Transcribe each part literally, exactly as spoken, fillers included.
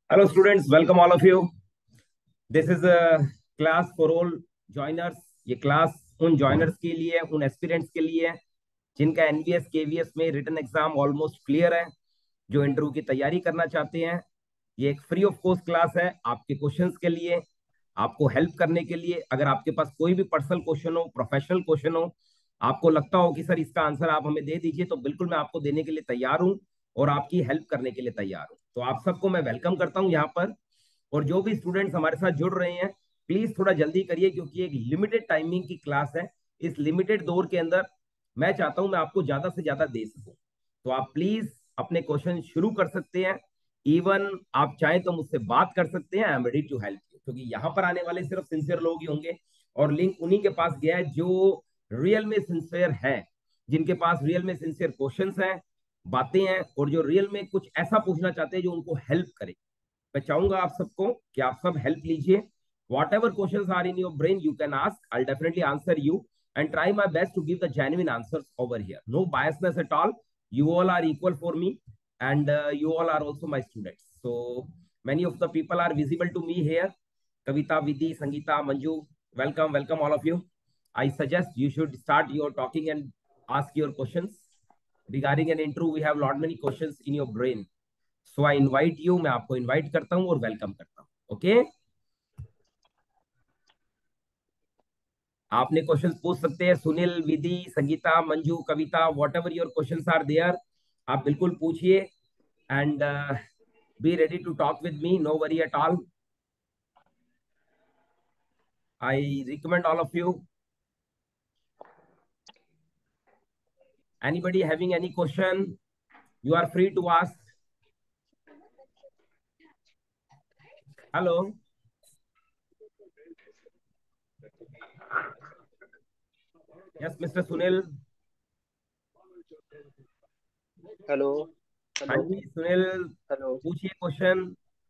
Hello students, welcome all of you. This is a class for all joiners. ये class उन joiners के लिए, उन aspirants के लिए जिनका N B S K V S में रिटन एग्जाम ऑलमोस्ट क्लियर है, जो इंटरव्यू की तैयारी करना चाहते हैं। ये एक फ्री ऑफ कॉस्ट क्लास है आपके क्वेश्चंस के लिए, आपको हेल्प करने के लिए। अगर आपके पास कोई भी पर्सनल क्वेश्चन हो, प्रोफेशनल क्वेश्चन हो, आपको लगता हो कि सर इसका आंसर आप हमें दे दीजिए, तो बिल्कुल मैं आपको देने के लिए तैयार हूं और आपकी हेल्प करने के लिए तैयार हूं। तो आप सबको मैं वेलकम करता हूं यहाँ पर। और जो भी स्टूडेंट्स हमारे साथ जुड़ रहे हैं, प्लीज थोड़ा जल्दी करिए, क्योंकि एक लिमिटेड टाइमिंग की क्लास है। इस लिमिटेड दौर के अंदर मैं चाहता हूं मैं आपको ज्यादा से ज्यादा दे सकूं। तो आप प्लीज अपने क्वेश्चन शुरू कर सकते हैं। इवन आप चाहें तो मुझसे बात कर सकते हैं। I am ready to help you, क्योंकि यहाँ पर आने वाले सिर्फ सिंसियर लोग ही होंगे और लिंक उन्हीं के पास गया है जो रियल में सिंसियर है, जिनके पास रियल में सिंसियर क्वेश्चंस हैं, बातें हैं, और जो रियल में कुछ ऐसा पूछना चाहते हैं जो उनको हेल्प करे। मैं चाहूंगा आप सबको कि आप सब हेल्प लीजिए। Whatever question are in your brain you can ask, I definitely answer you and try my best to give the genuine answers over here. No biasness at all. You all are equal for me, and uh, you all are also my students. So many of the people are visible to me here. Kavita, Vidhi, Sangeeta, Manju, welcome, welcome all of you. I suggest you should start your talking and ask your questions. Regarding an intro, we have lot many questions in your brain. So I invite you, मैं आपको invite करता हूँ और welcome करता हूँ. Okay? आपने questions पूछ सकते हैं। Sunil, Vidhi, Sangeeta, Manju, Kavita, whatever your questions are there, आप बिल्कुल पूछिए। And be ready to talk with me, no worry at all. I recommend all of you, anybody having any question, you are free to ask. Hello, yes mister Sunil. Hello हाँ hello जी Sunil, hello. पूछिए question.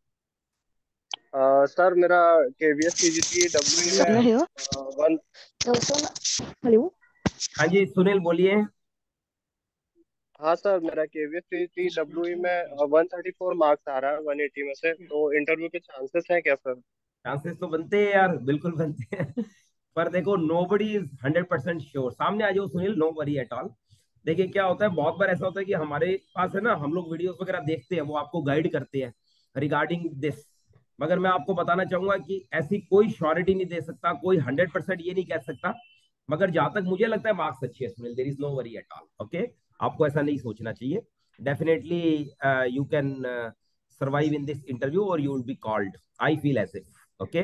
Sir मेरा KVS CGP W Sapna में here. One So, so, hello. हाँ जी सुनील बोलिए। हाँ sir, मेरा KVS CGP W में वन थर्टी फोर मार्क्स आ रहा है वन एटी में से, तो इंटरव्यू के चांसेस हैं क्या सर? चांसेस तो बनते हैं यार, बिल्कुल बनते हैं। पर देखो, nobody is hundred percent sure. सामने आ जाओ Sunil, no worry at all. देखिए क्या होता है, बहुत बार ऐसा होता है कि हमारे पास है ना, हम लोग वीडियोस वगैरह देखते हैं, वो आपको गाइड करते हैं रिगार्डिंग दिस। मगर मैं आपको बताना चाहूंगा कि ऐसी कोई श्योरिटी नहीं दे सकता, कोई हंड्रेड परसेंट ये नहीं कह सकता। मगर जहां तक मुझे लगता है मार्क्स अच्छे है Sunil, there is no worry at all. Okay, आपको ऐसा नहीं सोचना चाहिए। Definitely you can survive in this interview और you will be called, I feel as if. Okay.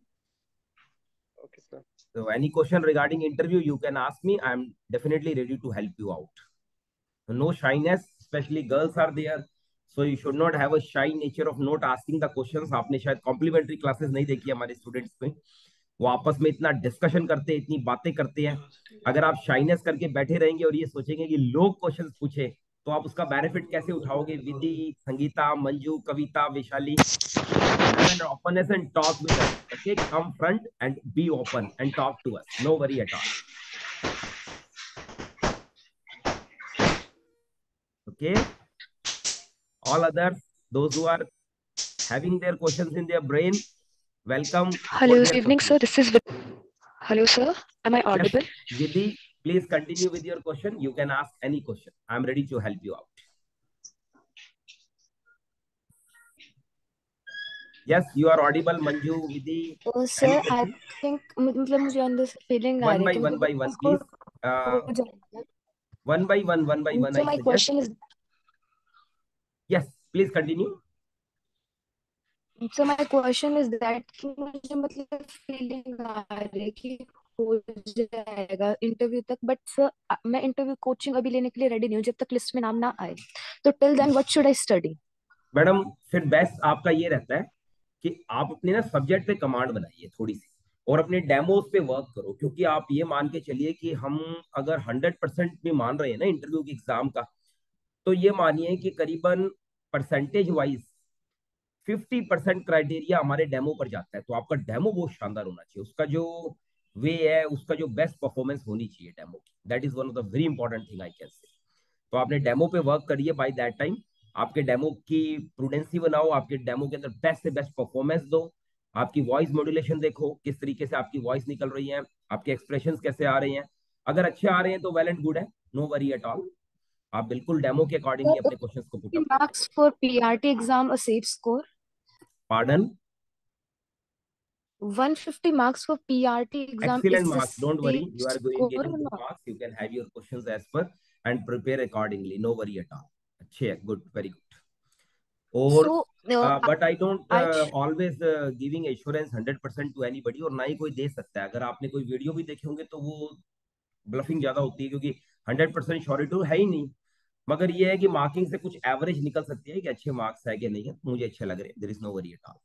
Okay sir. So any question regarding interview, you can ask me. I'm definitely ready to help you out. No shyness, especially girls are there. So you should not have a shy nature of not asking the questions. आपने शायद complimentary classes नहीं देखी हमारे students में, वो आपस में इतना डिस्कशन करते हैं, इतनी बातें करते हैं। अगर आप शाइनेस करके बैठे रहेंगे और ये सोचेंगे कि लोग क्वेश्चंस पूछे, तो आप उसका बेनिफिट कैसे उठाओगे? विधि, संगीता, मंजू, कविता, Vaishali, have an openness and talk with us. Okay, come front and be open and talk to us. No worry at all. Okay, all others, those who are having their questions in their brain, welcome for Hello, their good evening, sir. questions. This is Vid- Hello, sir. Am I Yes, audible? Vidhi, please continue with your question. You can ask any question. I'm ready to help you out. Yes, you are audible, Manju, Vidhi. Oh, Any sir, I question? think मतलब मुझे अंदर से feeling आ One रही है by कि one मतलब by one, हमको please. Uh, हो जाएगा. one by one, one by And one, so I my suggest. question is, Yes, please continue. so my question is that कि मुझे मतलब फीलिंग आ रही है कि हो जाएगा इंटरव्यू तक, बट सर मैं इंटरव्यू कोचिंग अभी लेने के लिए रेडी नहीं हूँ जब तक लिस्ट में नाम ना आए. तो till then what should I study? Madam, फिर बेस्ट आपका ये रहता है कि आप अपने ना सब्जेक्ट पे कमांड बनाइए थोड़ी सी, और अपने डेमोज पे वर्क करो। क्योंकि आप ये मान के चलिए कि हम अगर हंड्रेड परसेंट भी मान रहे हैं ना इंटरव्यू के एग्जाम का, तो ये मानिए कि करीबन percentage wise fifty percent criteria हमारे डेमो पर जाता है। तो आपका डेमो बहुत शानदार होना चाहिए, उसका जो वे है, उसका जो बेस्ट परफॉर्मेंस होनी चाहिए डेमो की। That is one of the very important thing I can say. तो आपने डेमो पे वर्क करिए बाय दैट टाइम। आपके डेमो की प्रूडेंसी बनाओ, आपके डेमो के अंदर बेस्ट से बेस्ट परफॉर्मेंस दो, आपकी वॉइस मॉड्यूलेशन देखो किस तरीके से आपकी वॉइस निकल रही है, आपके एक्सप्रेशंस कैसे आ रहे हैं। अगर अच्छे आ रहे हैं तो वेल एंड गुड है, नो वरी एट ऑल। आप बिल्कुल डेमो के अकॉर्डिंगली अपने क्वेश्चंस को पुट अप करें। Marks for P R T exam a safe score? Pardon? one hundred fifty marks for P R T exam is Excellent a marks, don't worry, safe you are going score getting or good not? marks, you can have your questions as per and prepare accordingly, no worry at all. अच्छे है, good, very good. और So, uh, but I don't I sh- always giving assurance hundred percent to anybody, और ना ही कोई दे सकता है। अगर आपने कोई वीडियो भी देखे होंगे तो वो ब्लफिंग ज्यादा होती है, क्योंकि हंड्रेड परसेंट श्योरिटी है ही नहीं। मगर ये है कि मार्किंग से कुछ एवरेज निकल सकती है कि अच्छे मार्क्स है कि नहीं है, मुझे अच्छे लग रहे हैं, there is no worry at all.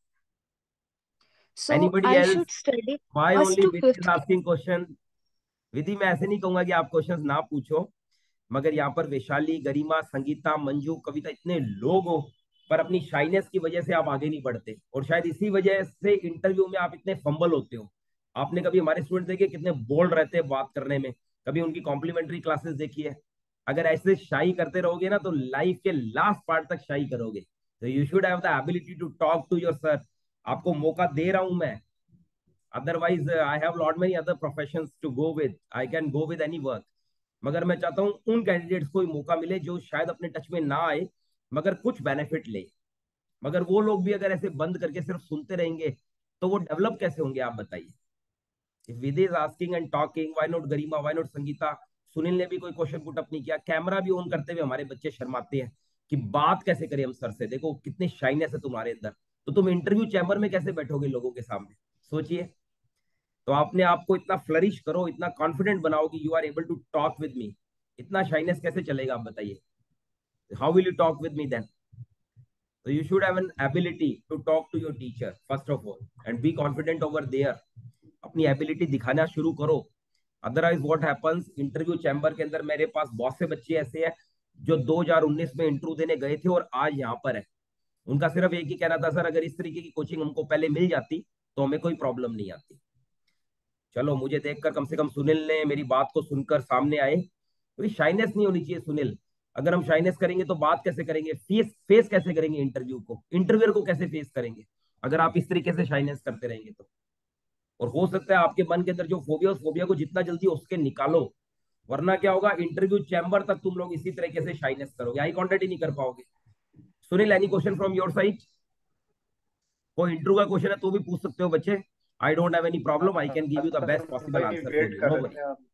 so anybody I else? should study why first only to with is fifth. Asking question? Vidhi, मैं ऐसे नहीं कहूंगा कि आप क्वेश्चंस ना पूछो, मगर यहाँ पर वैशाली, गरिमा, संगीता, मंजू, कविता, इतने लोग हो, पर अपनी शाइनेस की वजह से आप आगे नहीं बढ़ते, और शायद इसी वजह से इंटरव्यू में आप इतने फंबल होते हो। आपने कभी हमारे स्टूडेंट देखे कितने बोल्ड रहते हैं बात करने में? कभी उनकी कॉम्प्लीमेंट्री क्लासेस देखी है? अगर ऐसे शाई करते रहोगे ना तो लाइफ के लास्ट पार्ट तक शाई करोगे। तो you should have the ability to talk to your sir. आपको मौका दे रहा हूं मैं, otherwise I have lot many other professions to go with, I can go with any work. मगर मैं चाहता हूं उन कैंडिडेट्स को मौका मिले जो शायद अपने टच में ना आए मगर कुछ बेनिफिट ले। मगर वो लोग भी अगर ऐसे बंद करके सिर्फ सुनते रहेंगे तो वो डेवलप कैसे होंगे, आप बताइए। If Vidhi is asking and talking, why not Garima, why not Sangeeta? Sunil ने भी कोई क्वेश्चन पुट अप नहीं किया। कैमरा भी ऑन करते हुए हमारे बच्चे शर्माते हैं कि बात कैसे करें हम सर से, देखो कितनी शाइनेस है तुम्हारे अंदर, तो तुम इंटरव्यू चैम्बर में कैसे बैठोगे लोगों के सामने, सोचिए। तो आपने आपको इतना फ्लरिश करो, इतना कॉन्फिडेंट बनाओ कि you are able to talk with me. इतना शाइनेस कैसे चलेगा, आप बताइए? How will you talk with me then? So you should have an ability to talk to your teacher first of all and be confident over there. अपनी ability दिखाना शुरू करो। Otherwise what happens, interview chamber के अंदर मेरे पास बहुत से बच्चे ऐसे हैं जो दो हज़ार उन्नीस में इंटरव्यू देने गए थे और आज यहाँ पर है। उनका सिर्फ एक ही कहना था, सर अगर इस तरीके की कोचिंग हमको पहले मिल जाती तो हमें कोई प्रॉब्लम नहीं आती। चलो, मुझे देखकर कम से कम सुनील ने मेरी बात को सुनकर सामने आए। तो शाइनेस नहीं होनी चाहिए सुनील। अगर हम शाइनेस करेंगे तो बात कैसे करेंगे, फेस फेस कैसे करेंगे इंटरव्यू को, इंटरव्यूअर को कैसे फेस करेंगे अगर आप इस तरीके से शाइनेस करते रहेंगे तो। और हो सकता है आपके मन के अंदर जो फोबिया, उस फोबिया को जितना जल्दी हो सके निकालो, वरना क्या होगा, इंटरव्यू चैम्बर तक तुम लोग इसी तरीके से शाइनेस करोगे, आई कॉन्टेक्ट ही नहीं कर पाओगे। Sunil, any question from your side? कोई इंटरव्यू का क्वेश्चन है तो भी पूछ सकते हो बच्चे, I don't have any problem, I can give you the best possible वही आंसर फॉर वेट यू, कर नो रहे वरी। थे आप।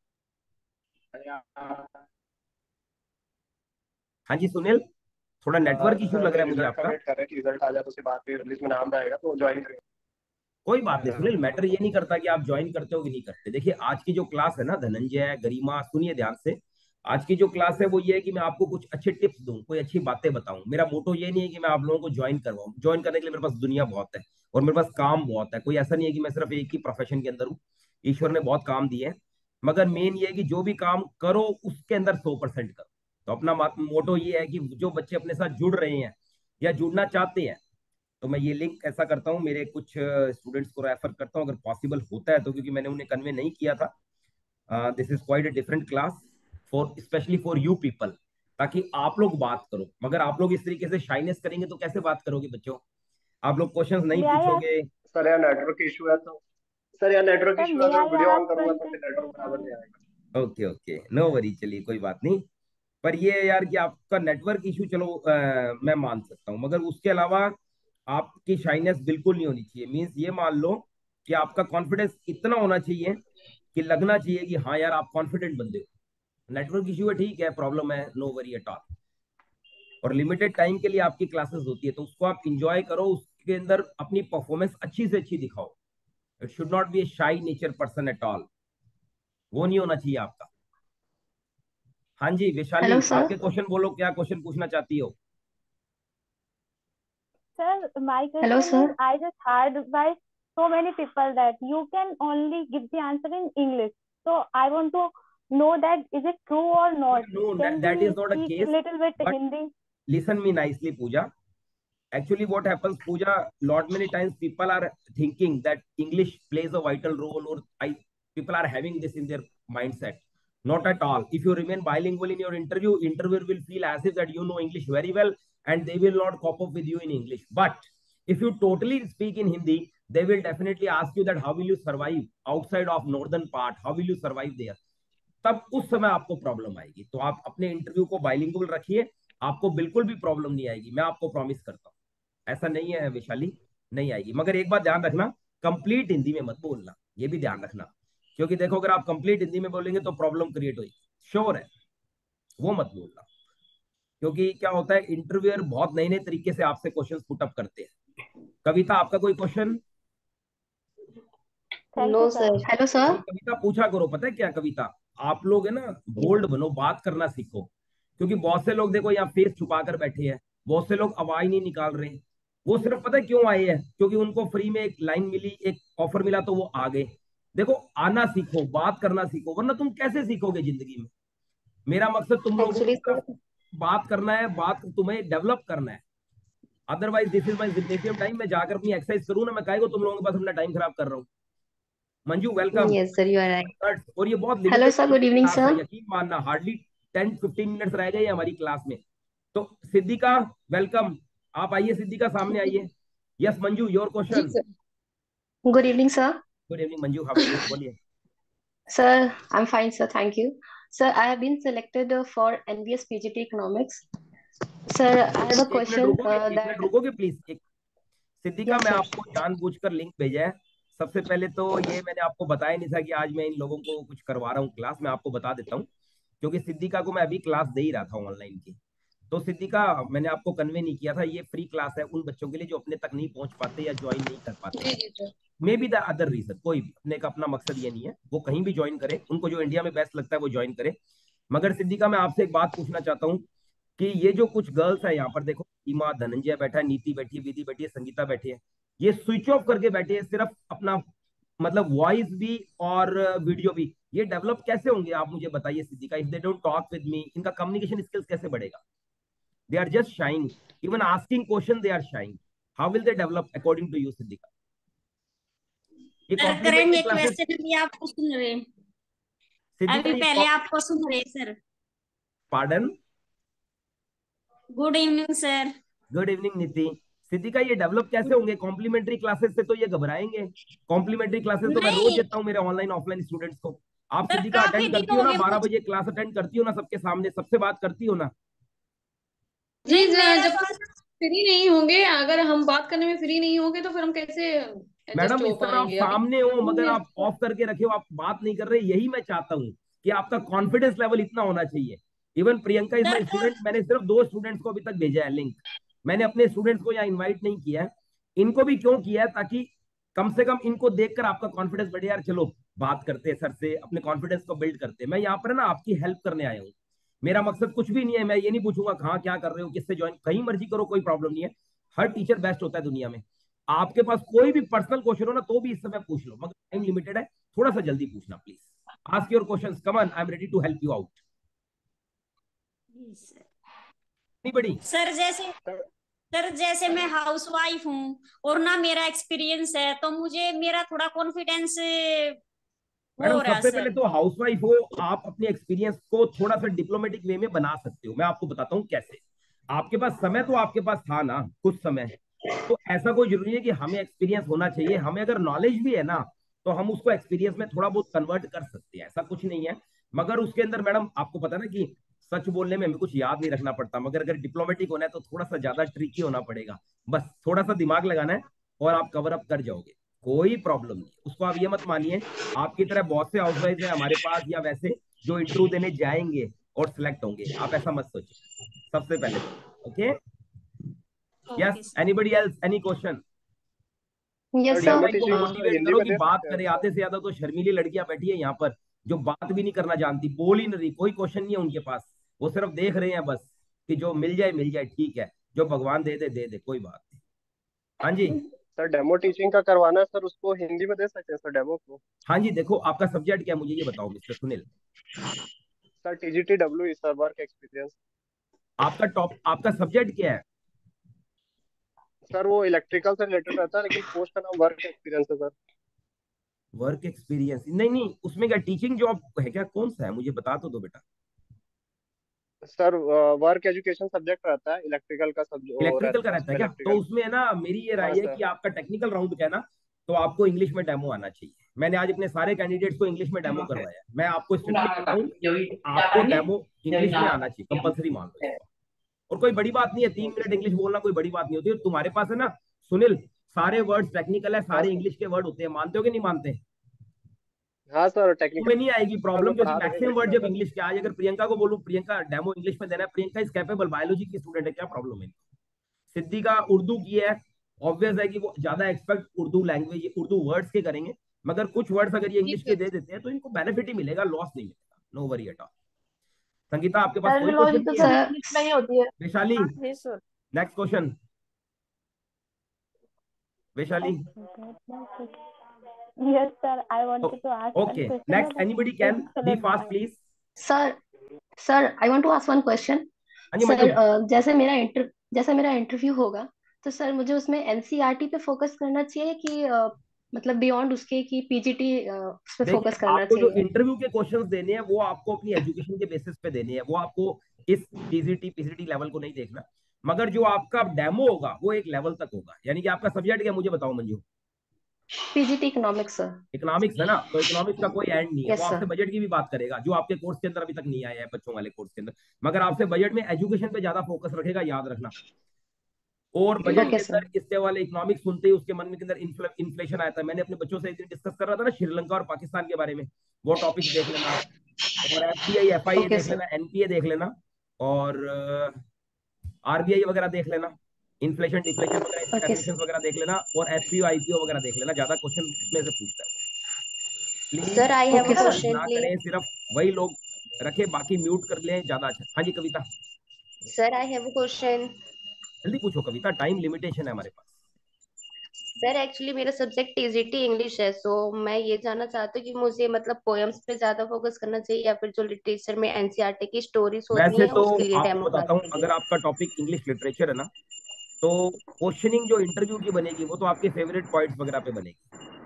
हाँ जी सुनील, थोड़ा नेटवर्क इशू लग रहा है मुझे रिजल्ट का आपका। वेट कर रहे हैं कि रिजल्ट आ जाए तो उसके बाद फिर लिस्ट में नाम आएगा तो ज्वाइन करेंगे। कोई बात नहीं सुनील, मैटर ये नहीं करता कि आप ज्वाइन करते हो कि नहीं करते। देखिए आज की जो क्लास है ना धनंजय, गरिमा, सुनिए ध्यान से। आज की जो क्लास है वो ये है कि मैं आपको कुछ अच्छे टिप्स दूं, कोई अच्छी बातें बताऊं। मेरा मोटो ये नहीं है कि मैं आप लोगों को ज्वाइन करवाऊं। ज्वाइन करने के लिए मेरे पास दुनिया बहुत है और मेरे पास काम बहुत है। कोई ऐसा नहीं है कि मैं सिर्फ एक ही प्रोफेशन के अंदर हूँ, ईश्वर ने बहुत काम दिए हैं। मगर मेन ये है कि जो भी काम करो उसके अंदर सौ परसेंट करो। तो अपना मोटो ये है कि जो बच्चे अपने साथ जुड़ रहे हैं या जुड़ना चाहते हैं, तो मैं ये लिंक ऐसा करता हूँ, मेरे कुछ स्टूडेंट्स को रेफर करता हूँ अगर पॉसिबल होता है तो, क्योंकि मैंने उन्हें कन्वे नहीं किया था। This is quite a different class for specially for you people, ताकि आप लोग बात करो। मगर आप लोग इस तरीके से शाइनेस करेंगे तो कैसे बात करोगे बच्चों? आप लोग क्वेश्चंस नहीं May I ask, पूछोगे। सर यार नेटवर्क इशू है तो सर यार नेटवर्क sir, इशू है may तो I वीडियो ऑन ask करूंगा one तो फिर नेटवर्क बराबर नहीं question? आएगा। ओके ओके, नो वरी, चलिए कोई बात नहीं। पर ये है यार कि आपका नेटवर्क इशू, चलो अ, मैं मान सकता हूँ, मगर उसके अलावा आपकी शाइनेस बिल्कुल नहीं होनी चाहिए। मीन्स ये मान लो कि आपका कॉन्फिडेंस इतना होना चाहिए कि लगना चाहिए कि हाँ यार आप कॉन्फिडेंट बंदे हो। नेटवर्क इशू है, ठीक है, प्रॉब्लम है, नो वरी एट ऑल। और लिमिटेड टाइम के लिए आपकी क्लासेस होती है तो उसको आप इंजॉय करो, उसके अंदर अपनी परफॉर्मेंस अच्छी से अच्छी दिखाओ। It should not be a shy nature person at all, वो नहीं होना चाहिए आपका। हाँ जी वैशाली, Hello, sir. आपके क्वेश्चन बोलो, क्या क्वेश्चन पूछना चाहती हो? Sir, my Hello, question is, sir. I just heard by so many people that you can only give the answer in English. So I want to know that is it true or not? No, that, Can that is we not a speak case. little bit But Hindi? listen me nicely, Pooja. Actually, what happens, Pooja, lot many times people are thinking that English plays a vital role, or I people are having this in their mindset. Not at all. If you remain bilingual in your interview, interviewer will feel as if that you know English very well, and they will not cope up with you in English. But if you totally speak in Hindi, they will definitely ask you that how will you survive outside of northern part, how will you survive there. तब उस समय आपको problem आएगी. तो आप अपने interview को bilingual रखिए, आपको बिल्कुल भी प्रॉब्लम नहीं आएगी, मैं आपको प्रॉमिस करता हूँ. ऐसा नहीं है वैशाली, नहीं आएगी. मगर एक बात ध्यान रखना, कंप्लीट हिंदी में मत बोलना, ये भी ध्यान रखना. क्योंकि देखो अगर आप कंप्लीट हिंदी में बोलेंगे तो प्रॉब्लम क्रिएट होगी, श्योर है, वो मत बोलना. क्योंकि क्या होता है, इंटरव्यूअर बहुत नए नए तरीके से आपसे क्वेश्चंस पुट अप करते हैं. कविता, आपका कोई question? No sir. Hello sir. Kavita पूछा करो. पता है क्या कविता, आप लोग है ना बोल्ड बनो, बात करना सीखो. क्योंकि बहुत से लोग देखो यहाँ फेस छुपा कर बैठे हैं, बहुत से लोग आवाज नहीं निकाल रहे. वो सिर्फ पता है क्यों आए हैं, क्योंकि उनको फ्री में एक लाइन मिली, एक ऑफर मिला तो वो आ गए. देखो आना सीखो, बात करना सीखो, वरना तुम कैसे सीखोगे जिंदगी में. मेरा मकसद तुम लोगों की तरफ बात करना है, बात तुम्हें डेवलप करना है. Otherwise this is my gymnasium time, मैं जाकर अपनी एक्सरसाइज करूँ ना, मैं कहेगा तुम लोगों के पास अपना टाइम खराब कर रहा हूँ. Manju welcome. Yes sir, you are right. और ये बहुत hello sir, good evening class है, सर. यकीन मानना हार्डली टेन फिफ्टीन मिनट्स रह गए हमारी क्लास में. तो सिद्धिका वेलकम, आप आइए सिद्धिका, सामने आइए. Yes Manju, your question. Good evening sir. Good evening Manju, how are you? बोलिए. Sir, I'm fine, sir. Thank you. Sir, I have been selected uh, for N B S P G T Economics. Sir, I have a एक minute question रुकोगे, uh, एक that. Minute रुकोगे please. एक Siddhika, Yes, मैं sir. आपको जानबूझकर link भेजा है. सबसे पहले तो ये मैंने आपको बताया नहीं था कि आज मैं इन लोगों को कुछ करवा रहा हूँ क्लास. मैं आपको बता देता हूँ, क्योंकि सिद्धिका को मैं अभी क्लास दे ही रहा था ऑनलाइन की. तो सिद्धिका, मैंने आपको कन्वे नहीं किया था, ये फ्री क्लास है उन बच्चों के लिए जो अपने तक नहीं पहुंच पाते या ज्वाइन नहीं कर पाते. Maybe the other reason, कोई भी अपने का अपना मकसद ये नहीं है, वो कहीं भी ज्वाइन करे, उनको जो इंडिया में बेस्ट लगता है वो ज्वाइन करे. मगर सिद्धिका, मैं आपसे एक बात पूछना चाहता हूँ कि ये जो कुछ गर्ल्स है यहाँ पर, देखो सीमा, धनंजय बैठा है, नीति बैठी है, विधि बैठी है, संगीता बैठी है, ये स्विच ऑफ करके बैठे हैं, सिर्फ अपना मतलब वॉइस भी और वीडियो भी. ये डेवलप कैसे होंगे आप मुझे बताइए Siddhika. If they don't talk with me, इनका कम्युनिकेशन स्किल्स कैसे बढ़ेगा? They are just shying. Even asking question, they are shying. How will they develop according to you, Siddhika? ये सर कॉम्प्लीमेंट्री करेंगे क्लासेस. क्वेश्चन भी आपको सुन रहे हैं, सिद्धिका, अभी ये पहले आपको सुन रहे हैं sir. Pardon. Good evening sir. Good evening Niti. Siddhika, ये डेवलप कैसे होंगे कॉम्प्लीमेंट्री क्लासेस से? तो ये घबराएंगे. कॉम्प्लीमेंट्री क्लासेस तो मैं रोज नहीं देता हूँ मेरे ऑनलाइन ऑफलाइन स्टूडेंट्स को. आप सर, सिद्धिका काफी अटेंड दिन करती हो हो ना, गए बारह मुझे. बजे क्लास अटेंड करती हो ना, सबके सामने सबसे बात करती हो ना? जी, नहीं मैं मेरे जब पास फ्री नहीं होंगे, अगर हम बात करने में फ्री नहीं होंगे तो फिर हम कैसे एडजस्ट मैडम हो इस तरह आप पाएंगे अभी. सामने हो मगर आप ऑफ करके रखे हो, आप बात नहीं कर रहे. यही मैं चाहता हूँ कि आपका कॉन्फिडेंस लेवल इतना होना चाहिए. Even Priyanka is my sir student, मैंने सिर्फ दो स्टूडेंट्स को अभी तक भेजा है लिंक. मैंने अपने स्टूडेंट्स को यहाँ इनवाइट नहीं किया है. इनको भी क्यों किया है? ताकि कम से कम इनको देखकर आपका कॉन्फिडेंस बढ़े. यार चलो बात करते हैं सर से, अपने कॉन्फिडेंस को बिल्ड करते हैं. मैं यहाँ पर ना आपकी हेल्प करने आया हूँ. मेरा मकसद कुछ भी नहीं है. मैं ये नहीं पूछूंगा कहाँ क्या कर रहे हो, किससे ज्वाइन, कहीं मर्जी करो, कोई प्रॉब्लम नहीं है. हर टीचर बेस्ट होता है दुनिया में. आपके पास कोई भी पर्सनल क्वेश्चन हो ना तो भी इस समय पूछ लो, मगर टाइम लिमिटेड है, थोड़ा सा जल्दी पूछना please. Ask your questions, come on, I am ready to help you out. नहीं बड़ी. सर जैसे सर जैसे मैं हाउस वाइफ हूँ और ना मेरा एक्सपीरियंस है, तो मुझे मेरा थोड़ा कॉन्फिडेंस मैडम हो रहा है सबसे पहले सर. तो हाउसवाइफ हो, आप अपने एक्सपीरियंस को थोड़ा सा डिप्लोमेटिक वे में बना सकते हो. मैं आपको बताता हूँ कैसे. आपके पास समय तो आपके पास था ना कुछ समय, तो ऐसा कोई जरूरी है कि हमें एक्सपीरियंस होना चाहिए. हमें अगर नॉलेज भी है ना तो हम उसको एक्सपीरियंस में थोड़ा बहुत कन्वर्ट कर सकते हैं, ऐसा कुछ नहीं है. मगर उसके अंदर मैडम आपको पता ना कि सच बोलने में हमें कुछ याद नहीं रखना पड़ता, मगर अगर डिप्लोमेटिक होना है तो थोड़ा सा ज्यादा ट्रिकी होना पड़ेगा. बस थोड़ा सा दिमाग लगाना है और आप कवर अप कर जाओगे, कोई प्रॉब्लम नहीं. उसको आप ये मत मानिए. आपकी तरह बहुत से हाउसवाइफ है हमारे पास या वैसे जो इंटरव्यू देने जाएंगे और सिलेक्ट होंगे, आप ऐसा मत सोचिए सबसे पहले. Okay, yes, anybody else, any question? Yes, sir sir. Demo teaching Uh, Hindi करो में कि दे बात सकते हैं करे. सर? आधे से ज्यादा तो शर्मीली लड़कियां बैठी है यहाँ पर जो बात भी नहीं करना जानती, बोल ही नहीं रही, कोई क्वेश्चन नहीं है उनके पास. वो सिर्फ देख रहे हैं बस कि जो मिल जाए मिल जाए, ठीक है, जो भगवान दे दे दे दे, कोई बात नहीं. हाँ जी, सर डेमो टीचिंग का करवाना है सर, उसको हिंदी में दे सकते हैं सर डेमो को? हाँ जी. देखो आपका सब्जेक्ट क्या है मुझे ये बताओ mister Sunil. Sir TGT W sir, work experience. आपका टॉप आपका सब्जेक्ट क्या है? सर वो इलेक्ट्रिकल से रिलेटेड रहता है, लेकिन पोस्ट का नाम वर्क एक्सपीरियंस है सर. वर्क एक्सपीरियंस नहीं नहीं, उसमें क्या टीचिंग जॉब है क्या, कौन सा है मुझे बता तो दो बेटा. सर वर्क एजुकेशन सब्जेक्ट रहता है, इलेक्ट्रिकल का सब वो इलेक्ट्रिकल का रहता है रहता है उसमें, क्या? तो इलेक्ट्रिकल। उसमें है ना, मेरी ये हाँ राय है सर। कि आपका टेक्निकल राउंड का है ना, तो आपको इंग्लिश में डेमो आना चाहिए। मैंने आज अपने सारे कैंडिडेट्स को इंग्लिश में डेमो करवाया है। मैं आपको स्ट्रिक्टली कहता हूँ कि आपको डेमो इंग्लिश में आना चाहिए, कंपलसरी मान लो इसको। और कोई बड़ी बात नहीं है, तीन ओके मिनट सर। इंग्लिश बोलना कोई बड़ी बात नहीं होती है। तुम्हारे पास है ना सुनील, सारे वर्ड्स टेक्निकल है, हाँ सारे सर। इंग्लिश के वर्ड होते हैं, मानते हो कि नहीं मानते? हाँ सर, टेक्निकल तुम्हें नहीं आएगी में प्रॉब्लम, क्योंकि पढ़ा रहे मैक्सिमम इंग्लिश वर्ड में जब सर। इंग्लिश के आज अगर प्रियंका को बोलूं, प्रियंका डेमो इंग्लिश में देना है, प्रियंका इज कैपेबल, बायोलॉजी की स्टूडेंट है, क्या प्रॉब्लम है? सिद्धि का उर्दू की है, ऑब्वियस है कि वो ज्यादा expect Urdu language, Urdu words के करेंगे। मगर कुछ वर्ड्स अगर ये जी इंग्लिश के सर। दे देते हैं तो इनको बेनिफिट ही मिलेगा, लॉस नहीं मिलेगा। No worry at all. Sangeeta, आपके पास कोई टर्मिनोलॉजी क्वेश्चन तो नहीं है? सर सर इंग्लिश में ही होती है। वैशाली, जी sir. Next question. Vaishali, Yes, sir. I wanted to ask one okay question, next, but anybody it's can be चलो fast fine. Please. Sir sir I want to ask one question. हाँ जी Manju. Sir अ, जैसे मेरा इंटर जैसे मेरा interview होगा, तो sir मुझे उसमें एनसीईआरटी पे फोकस करना चाहिए कि अ, मतलब बियॉन्ड उसके कि पीजीटी उस पे देखिए, फोकस करना आपको जो चाहिए? इंटरव्यू के क्वेश्चंस देने हैं वो आपको अपनी एजुकेशन के बेसिस पे देने हैं, वो आपको इस टीजीटी पीसीटी लेवल को नहीं देखना। मगर जो आपका डेमो होगा वो एक लेवल तक होगा। यानी कि आपका सब्जेक्ट क्या, मुझे बताओ Manju. PGT economics sir. Economics है ना, तो इकोनॉमिक्स का कोई एंड नहीं है, वो यस आपसे सर। बजट की भी बात करेगा, जो आपके कोर्स के अंदर अभी तक नहीं आया है, बच्चों वाले कोर्स के अंदर। मगर आपसे बजट में एजुकेशन पे ज्यादा फोकस रखेगा, याद रखना। और बजट ओके के सर। अंदर इससे वाले इकोनॉमिक्स सुनते ही उसके मन के अंदर इन्फ्लेशन आता है। मैंने अपने बच्चों से एक दिन डिस्कस कर रहा था ना श्रीलंका और पाकिस्तान के बारे में, वो टॉपिक्स देख लेना आप। और एफडीआई एफआईए ओके देख सर। लेना, एनपीए देख लेना, और आरबीआई वगैरह देख लेना, इन्फ्लेशन डिफ्लेशन वगैरह इसके ओके डेफिनेशन सर। वगैरह देख लेना, और एफपीओ आईपीओ वगैरह देख लेना। ज्यादा क्वेश्चन इसमें से पूछता है। Please sir I have time a sir waste question ना प्लीज। करें, सिर्फ वही लोग रखे, बाकी म्यूट कर लें, ज्यादा अच्छा। हाँ जी Kavita, sir I have a question. जल्दी पूछो कविता, टाइम लिमिटेशन है हमारे पास। सर एक्चुअली मेरा सब्जेक्ट टीजीटी इंग्लिश है, सो मैं ये जानना चाहती हूँ कि मुझे मतलब पोएम्स पे ज्यादा फोकस करना चाहिए या फिर जो लिटरेचर में एनसीईआरटी की स्टोरीज होती वैसे हैं तो उसके लिए आपको डेमो क्लास बताता हूँ, चाहिए? अगर आपका टॉपिक इंग्लिश लिटरेचर है ना, तो क्वेश्चनिंग जो इंटरव्यू की बनेगी वो तो आपके फेवरेट पॉइंट्स वगैरह पे बनेगी।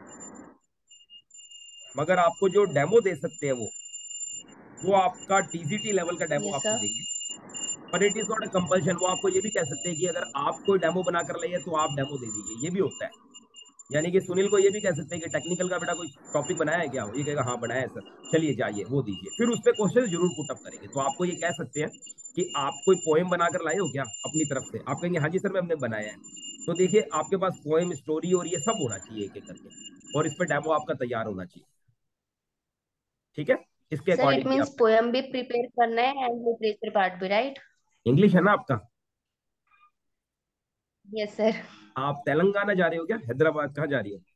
मगर आपको जो डेमो दे सकते हैं वो वो आपका टीजीटी लेवल का डेमो यस आपको सर। देंगे। पर it is not a compulsion. वो आपको ये भी कह सकते हैं कि अगर आप कोई डेमो बना कर लाइए तो आप डेमो दे दीजिए, ये भी होता है। यानी कि सुनील को ये भी कह सकते हैं कि टेक्निकल का बेटा कोई टॉपिक बनाया है क्या, ये कहेगा हाँ बनाया है सर, चलिए जाइए वो दीजिए, फिर उस पर क्वेश्चन जरूर पुट अप करेंगे। तो आपको ये कह सकते हैं कि आप कोई पोएम बनाकर लाए हो क्या अपनी तरफ से, आप कहेंगे हाँ जी सर मैंने बनाया है। तो देखिए, आपके पास पोएम, स्टोरी और ये सब होना चाहिए एक एक करके, और इस पर डेमो आपका तैयार होना चाहिए। ठीक है, इसके सर इट अकॉर्डिंगली मीन्स आप करें। पोएम भी प्रिपेयर करना है एंड लिटरेचर पार्ट भी, राइट? इंग्लिश है ना आपका? Yes sir. आप तेलंगाना जा रहे हो क्या, हैदराबाद कहाँ जा रही हो?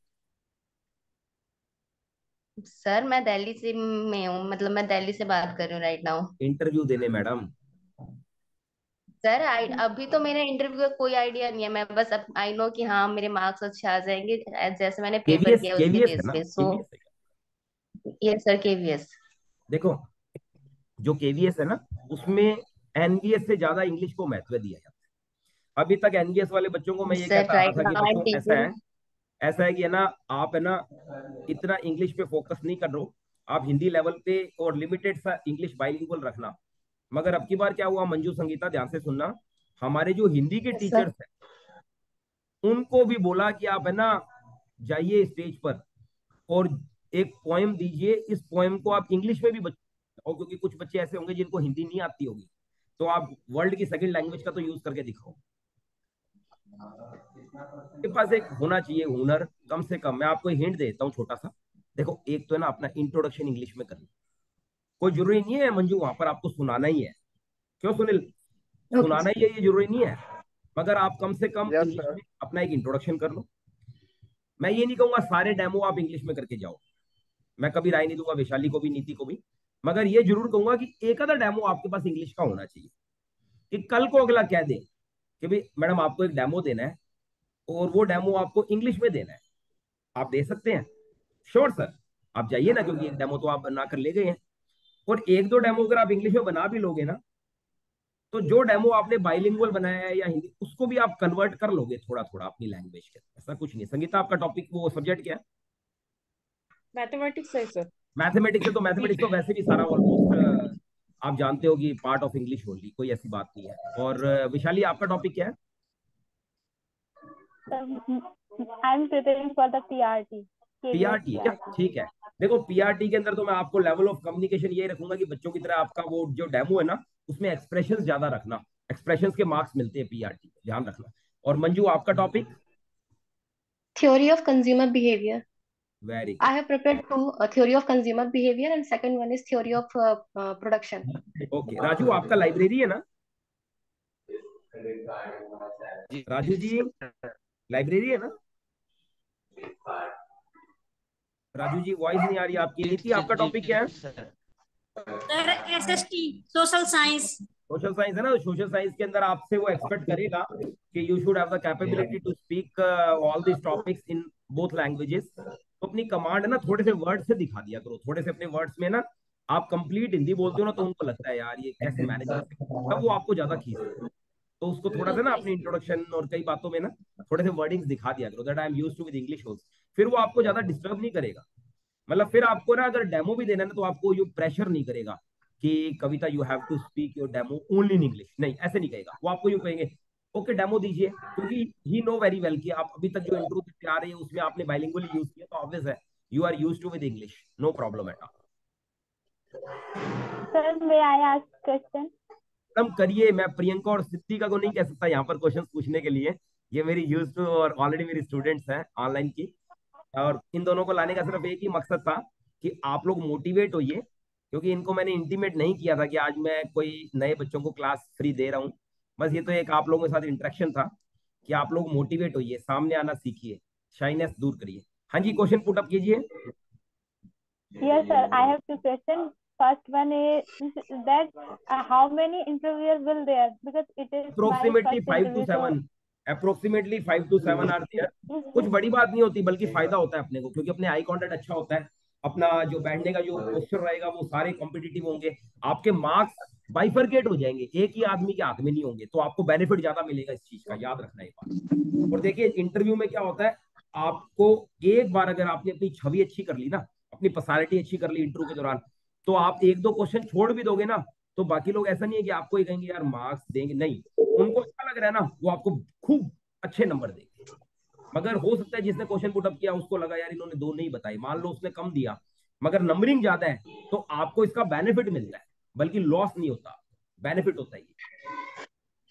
सर मैं दिल्ली से में हूँ, मतलब मैं दिल्ली से बात कर रही हूँ राइट नाउ। इंटरव्यू देने मैडम। सर आई अभी तो मेरे इंटरव्यू का कोई आइडिया नहीं है, मैं बस अब आई नो कि हाँ मेरे मार्क्स अच्छे आ जाएंगे जैसे मैंने पेपर केवीएस, किया उसके केवीएस है बेस ना, पे, सो केवीएस है क्या? Yes sir KVS. देखो, जो केवीएस है ना, उसमें एनवीएस से ज्यादा इंग्लिश को महत्व दिया जाता है। अभी तक एनवीएस वाले बच्चों को मैं ये सर कहता आ रहा राइट था कि नाउ आई एम बच्चों ऐसा टीचिंग। है, ऐसा है कि है ना, आप है ना इतना इंग्लिश पे फोकस नहीं कर रहे हो, आप हिंदी लेवल पे और लिमिटेड सा इंग्लिश बाइलिंगुअल रखना। मगर अब की बार क्या हुआ मंजू, संगीता ध्यान से सुनना, हमारे जो हिंदी के यस सर। टीचर्स हैं उनको भी बोला कि आप है ना जाइए स्टेज पर और एक पोएम दीजिए, इस पोएम को आप इंग्लिश में भी बच्चों, क्योंकि कुछ बच्चे ऐसे होंगे जिनको हिंदी नहीं आती होगी, तो आप वर्ल्ड की सेकंड लैंग्वेज का तो यूज करके दिखाओ। के पास एक होना चाहिए हुनर, कम से कम। मैं आपको हिंट देता हूँ छोटा सा। देखो, एक तो है ना अपना इंट्रोडक्शन इंग्लिश में करना। कोई जरूरी नहीं है मंजू वहां पर आपको सुनाना ही है, क्यों सुनील, ओके सुनाना सर। ही है ये जरूरी नहीं है। मगर आप कम से कम यस इंग्लिश सर। में अपना एक इंट्रोडक्शन कर लो। मैं ये नहीं कहूंगा सारे डेमो आप इंग्लिश में करके जाओ, मैं कभी राय नहीं दूंगा वैशाली को भी, नीति को भी। मगर ये जरूर कहूंगा कि एक आधा डेमो आपके पास इंग्लिश का होना चाहिए, कि कल को अगला कह दे कि भाई मैडम आपको एक डेमो देना है और वो डेमो आपको इंग्लिश में देना है, आप दे सकते हैं? श्योर सर, आप जाइए ना, क्योंकि एक डेमो तो आप बना कर ले गए हैं। और एक दो डेमो अगर आप इंग्लिश में बना भी लोगे ना, तो जो डेमो आपने बाइलिंगुअल बनाया है या हिंदी, उसको भी आप कन्वर्ट कर लोगे थोड़ा थोड़ा अपनी लैंग्वेज के। ऐसा कुछ नहीं। संगीता, आपका टॉपिक वो सब्जेक्ट क्या है? मैथमेटिक्स है सर। मैथमेटिक्स है, तो मैथमेटिक्स तो वैसे भी सारा ऑलमोस्ट आप जानते हो कि पार्ट ऑफ इंग्लिश ओनली, कोई ऐसी बात नहीं है। और अ, विशाली आपका टॉपिक क्या है? I am preparing for the PRT, KVS PRT क्या? पीआरटी। ठीक है। देखो पीआरटी के अंदर तो मैं आपको लेवल ऑफ कम्युनिकेशन ये रखूंगा कि बच्चों की तरह आपका वो जो डेमो है ना उसमें एक्सप्रेशन ज्यादा रखना, एक्सप्रेशन के मार्क्स मिलते हैं पीआरटी, ध्यान रखना। और मंजू आपका topic? Theory of consumer behavior. Very I have prepared two, uh, theory of consumer behavior, and second one is theory of uh, uh, production. Good. Okay Raju आपका लाइब्रेरी है ना? राजू जी लाइब्रेरी है ना? राजू जी वॉइस नहीं आ रही आपकी। नीति आपका टॉपिक क्या है? Sir SST social science. Social science है ना? सोशल साइंस के अंदर आपसे वो एक्सपेक्ट करेगा कि you should have the capability to speak all this topics in both languages. तो अपनी कमांड है ना थोड़े से वर्ड से दिखा दिया करो, थोड़े से अपने वर्ड्स में ना आप कंप्लीट हिंदी बोलते हो ना तो उनको लगता है यार ये कैसे मैनेज करते हैं, तब वो आपको ज्यादा खींचते। तो उसको थोड़ा सा ना अपनी इंट्रोडक्शन और कई बातों में ना थोड़े से वर्डिंग्स दिखा दिया करो, that I am used to with English also. फिर वो आपको ज्यादा डिस्टर्ब नहीं करेगा। मतलब फिर आपको ना अगर डेमो भी देना है ना तो आपको यू प्रेशर नहीं करेगा कि Kavita you have to speak your demo only in English, नहीं ऐसे नहीं कहेगा वो। आपको यूं कहेंगे ओके डेमो दीजिए, क्योंकि ही नो वेरी वेल कि आप अभी तक जो इंट्रो देते आ रहे हैं उसमें आपने बाइलिंगुअली यूज किया, तो ऑब्वियस है you are used to with English, no problem at all. Sir may I ask question? एकदम करिए। मैं प्रियंका और सिद्धिका को नहीं कह सकता यहाँ पर क्वेश्चन पूछने के लिए, ये मेरी यूज टू और ऑलरेडी मेरी स्टूडेंट्स हैं ऑनलाइन की। और इन दोनों को लाने का सिर्फ एक ही मकसद था कि आप लोग मोटिवेट होइए, क्योंकि इनको मैंने इंटीमेट नहीं किया था कि आज मैं कोई नए बच्चों को क्लास फ्री दे रहा हूँ। बस ये तो एक आप लोगों के साथ इंटरेक्शन था कि आप लोग मोटिवेट होइए, सामने आना सीखिए, शाइनेस दूर करिए। हाँ जी क्वेश्चन पुट अप कीजिए। Yes, sir. I have two questions. First one is that uh, how many interviewers will there? Because it is my approximately first five to interview. So seven approximately five to seven are there. कुछ बड़ी बात नहीं होती, बल्कि फायदा होता है अपने को, क्योंकि अपने आई कांटेक्ट अच्छा होता है, अपना जो बैठने का जो पोस्चर रहेगा वो सारे कॉम्पिटिटिव होंगे, आपके मार्क्स बाइफरकेट हो जाएंगे, एक ही आदमी के हाथ में नहीं होंगे, तो आपको बेनिफिट ज्यादा मिलेगा इस चीज का, याद रखना ये बात। और देखिए इंटरव्यू में क्या होता है, आपको एक बार अगर आपने अपनी छवि अच्छी कर ली ना, अपनी पर्सनालिटी अच्छी कर ली इंटरव्यू के दौरान, तो आप एक दो क्वेश्चन छोड़ भी दोगे ना तो बाकी लोग ऐसा नहीं है कि आपको ही कहेंगे यार मार्क्स देंगे, नहीं, उनको अच्छा लग रहा है ना वो आपको खूब अच्छे नंबर देंगे। मगर हो सकता है जिसने क्वेश्चन पुट अप किया उसको लगा यार इन्होंने दो नहीं बताई, मान लो उसने कम दिया, मगर नंबरिंग ज्यादा है, तो आपको इसका बेनिफिट मिलता है, बल्कि लॉस नहीं होता, बेनिफिट होता है ये।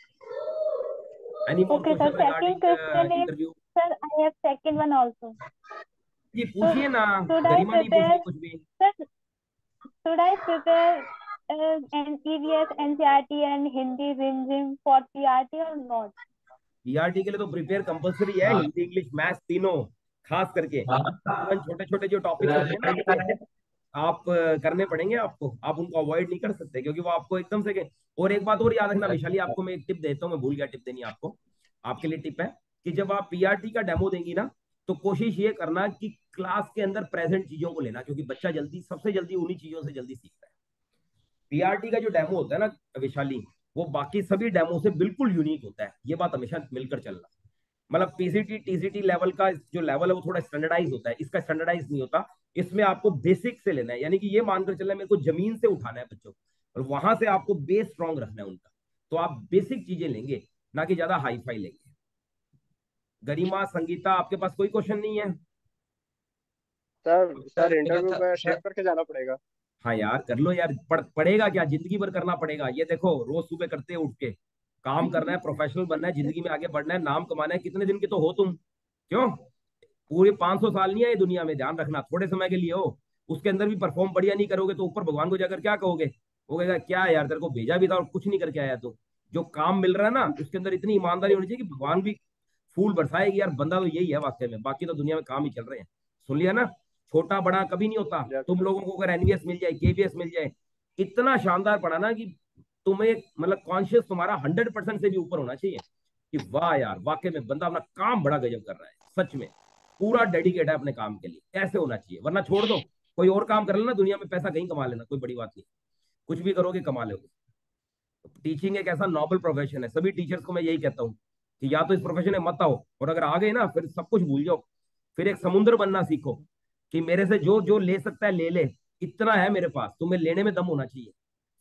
Any more okay, sir. Question Second regarding question is, interview? sir, I have second one also. जी पूछिए ना, Should I गरिमा नहीं पूछिए prepare, कुछ भी। sir? Should I prepare uh, an E V S, N C R T, and Hindi Zim Zim for P R T or not? PRT के लिए तो प्रिपेयर कंपलसरी है, हिंदी इंग्लिश मैथ्स तीनों, खास करके छोटे छोटे जो टॉपिक्स होते हैं ना आप अ, करने पड़ेंगे आपको, आप उनको अवॉइड नहीं कर सकते, क्योंकि वो आपको एकदम से के... और एक बात और याद रखना विशाली, आपको मैं एक टिप देता हूँ, मैं भूल गया टिप देनी आपको, आपके लिए टिप है कि जब आप पीआरटी का डेमो देंगी ना तो कोशिश ये करना कि क्लास के अंदर प्रेजेंट चीजों को लेना, क्योंकि बच्चा जल्दी सबसे जल्दी उन्हीं चीजों से जल्दी सीखता है। पीआरटी का जो डेमो होता है ना विशाली, वो बाकी सभी डेमो से बिल्कुल यूनिक होता है, ये बात हमेशा मिलकर चलना। मतलब पीसीटी टीसीटी लेवल का जो लेवल है वो थोड़ा स्टैंडर्डाइज होता है, इसका स्टैंडर्डाइज नहीं होता, इसमें आपको बेसिक से लेना है, यानी कि ये मानकर चलना है मेरे को जमीन से उठाना है बच्चों को और वहां से आपको बेस स्ट्रॉन्ग रखना है उनका, तो आप बेसिक चीजें लेंगे ना कि ज्यादा हाई फाई लेंगे। गरिमा संगीता आपके पास कोई क्वेश्चन नहीं है? सर सर इंटरव्यू में टेक करके जाना पड़ेगा? हाँ यार कर लो यार, पढ़, पड़ेगा क्या, जिंदगी भर करना पड़ेगा। ये देखो रोज सुबह करते हैं उठ के, काम करना है, प्रोफेशनल बनना है, जिंदगी में आगे बढ़ना है, नाम कमाना है, कितने दिन के तो हो तुम, क्यों पूरे पांच सौ साल नहीं है दुनिया में, ध्यान रखना थोड़े समय के लिए हो, उसके अंदर भी परफॉर्म बढ़िया नहीं करोगे तो ऊपर भगवान को जाकर क्या कहोगे, वो कहेगा क्या यार तेरे को भेजा भी था और कुछ नहीं करके आया। तो जो काम मिल रहा है ना उसके अंदर इतनी ईमानदारी होनी चाहिए कि भगवान भी फूल बरसाएगी यार, बंदा तो यही है वाकई में, बाकी तो दुनिया में काम ही चल रहे हैं। सुन लिया ना, छोटा बड़ा कभी नहीं होता। तुम लोगों को अगर एनवीएस मिल जाए, केवीएस मिल जाए, इतना शानदार पढ़ाना कि तुम्हें मतलब कॉन्शियस तुम्हारा हंड्रेड परसेंट से भी ऊपर होना चाहिए कि वाह यार वाकई में बंदा अपना काम बड़ा गजब कर रहा है, सच में पूरा डेडिकेट है अपने काम के लिए, ऐसे होना चाहिए। वरना छोड़ दो, कोई और काम कर लेना, दुनिया में पैसा कहीं कमा लेना, कोई बड़ी बात नहीं, कुछ भी करोगे कमा लोगे। टीचिंग एक ऐसा नॉबल प्रोफेशन है, सभी टीचर्स को मैं यही कहता हूँ कि या तो इस प्रोफेशन में मत आओ, और अगर आ गए ना फिर सब कुछ भूल जाओ, फिर एक समुद्र बनना सीखो कि मेरे से जो जो ले सकता है ले ले, इतना है मेरे पास, तुम्हें लेने में दम होना चाहिए,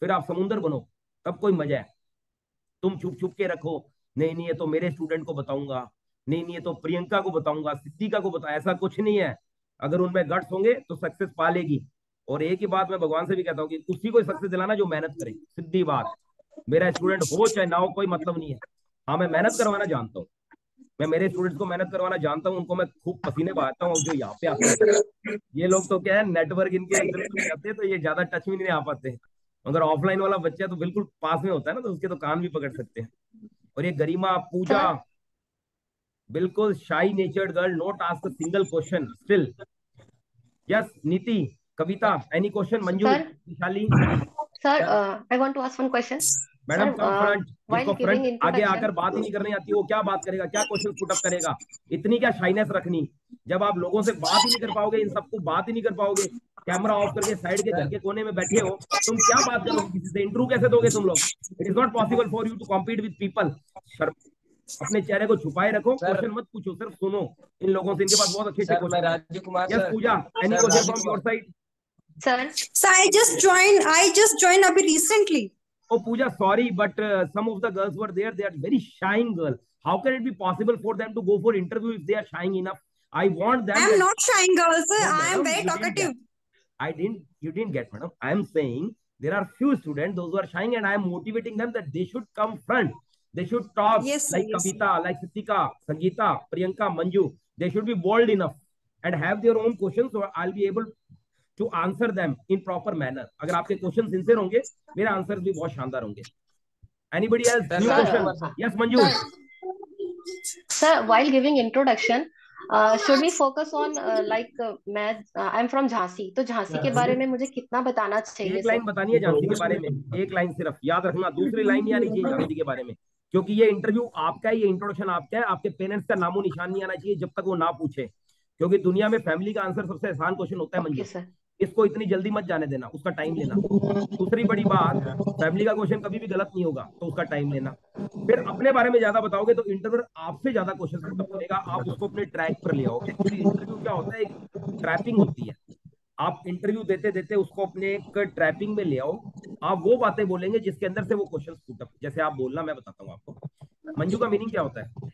फिर आप समुंदर बनो, तब कोई मजा है। तुम छुप छुप के रखो, नहीं नहीं ये तो मेरे स्टूडेंट को बताऊंगा, नहीं नहीं ये तो प्रियंका को बताऊंगा, सिद्धिका को बताऊंगा, ऐसा कुछ नहीं है। अगर उनमें गट्स होंगे तो सक्सेस पा लेगी। और एक ही बात मैं भगवान से भी कहता हूँ कि उसी को सक्सेस दिलाना जो मेहनत करे, सीधी बात। मेरा स्टूडेंट हो चाहे ना हो कोई मतलब नहीं है। हाँ मैं मेहनत करवाना जानता हूँ, मैं मेरे स्टूडेंट्स को मेहनत करवाना जानता हूँ, उनको मैं खूब पसीने बहाता हूँ। जो यहाँ पे आते हैं ये लोग तो क्या है, नेटवर्क इनके इधर उधर जाते हैं तो ये ज्यादा टच में नहीं आ पाते। अगर ऑफलाइन वाला बच्चा तो बिल्कुल पास में होता है ना, तो उसके तो कान भी पकड़ सकते हैं। और ये गरिमा, पूजा, सर बिल्कुल shy natured girl, not ask single question still. Yes Niti, Kavita, any question? Manju, sir Vishali, sir I want to ask one question madam sir come front. While जिसको गिविंग फ्रंट आगे इंट्रोडक्शन आकर बात ही नहीं करनी आती वो क्या बात करेगा, क्या क्वेश्चन पुटअप करेगा? इतनी क्या शाइनेस रखनी? जब आप लोगों से बात ही नहीं कर पाओगे, इन सबको बात ही नहीं कर पाओगे, कैमरा ऑफ करके साइड के घर के कोने में बैठे हो, तुम क्या बात करोगे किसी से? इंटरव्यू कैसे दोगे तुम लोग? It is not possible for you to compete with people. अपने चेहरे को छुपाए रखो, क्वेश्चन मत पूछो, सिर्फ सुनो इन लोगों से। इनके पास बहुत अच्छे अच्छे सर मैं question. Rajiv Kumar yes sir Pooja, any sir question Rajiv from your Kumar side? Sir So I just joined. I just joined abhi recently. Oh, Pooja, sorry, but uh, some of the girls were there. They are very shying girls. How can it be possible for them to go for interview if they are shying enough? I want them. I am that- not shying, girls. No, I am madam, very you didn't talkative. get- I didn't. You didn't get, madam. I am saying there are few students, those who are shying, and I am motivating them that they should come front. They should talk Yes, like yes. Kavita, like Sitika, Sangeeta, Priyanka, Manju. They should be bold enough and have their own questions, so I'll be able to answer them in proper manner. अगर आपके question sincere होंगे, मेरे answers भी बहुत शानदार होंगे। Anybody else? Sir New Sir, Rajiv question? Kumar sir Yes, Manju. sir, while giving introduction, uh, should we focus on uh, like uh, मैं uh, I'm from Jhansi, तो झांसी के बारे में मुझे कितना बताना चाहिए एक लाइन सर? बतानी है झांसी के बारे में, एक लाइन सिर्फ याद रखना, दूसरी लाइन नहीं आनी चाहिए झांसी के बारे में, क्योंकि ये इंटरव्यू आपका है, ये इंट्रोडक्शन आपका है। आपके पेरेंट्स का नामो निशान नहीं आना चाहिए जब तक वो ना पूछे, क्योंकि दुनिया में फैमिली का आंसर सबसे आसान क्वेश्चन होता है। Okay Manju, sir. इसको इतनी जल्दी मत जाने देना, उसका टाइम लेना। दूसरी बड़ी बात, फैमिली का क्वेश्चन कभी भी गलत नहीं होगा, तो उसका टाइम लेना। फिर अपने बारे में ज्यादा बताओगे तो इंटरव्यू आपसे ज्यादा क्वेश्चन पुटअप करेगा, आप उसको अपने ट्रैक पर ले आओगे। एक्चुअली इंटरव्यू क्या होता है, एक ट्रैपिंग होती है। आप इंटरव्यू देते देते उसको अपने एक ट्रैपिंग में ले आओ। आप वो बातें बोलेंगे जिसके अंदर से वो क्वेश्चन पुटअप, जैसे आप बोलना, मैं बताता हूँ आपको। मंजू का मीनिंग क्या होता है?